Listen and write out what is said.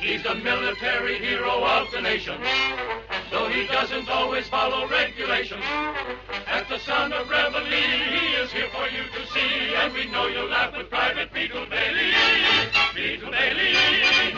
He's a military hero of the nation, though he doesn't always follow regulations. At the sound of reveille, he is here for you to see, and we know you'll laugh with Private Beetle Bailey. Beetle Bailey.